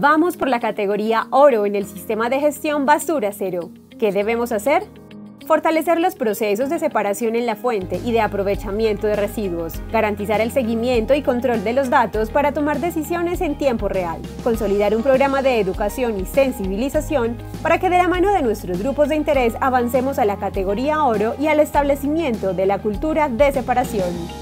Vamos por la categoría Oro en el sistema de gestión Basura Cero. ¿Qué debemos hacer? Fortalecer los procesos de separación en la fuente y de aprovechamiento de residuos, garantizar el seguimiento y control de los datos para tomar decisiones en tiempo real, consolidar un programa de educación y sensibilización para que de la mano de nuestros grupos de interés avancemos a la categoría Oro y al establecimiento de la cultura de separación.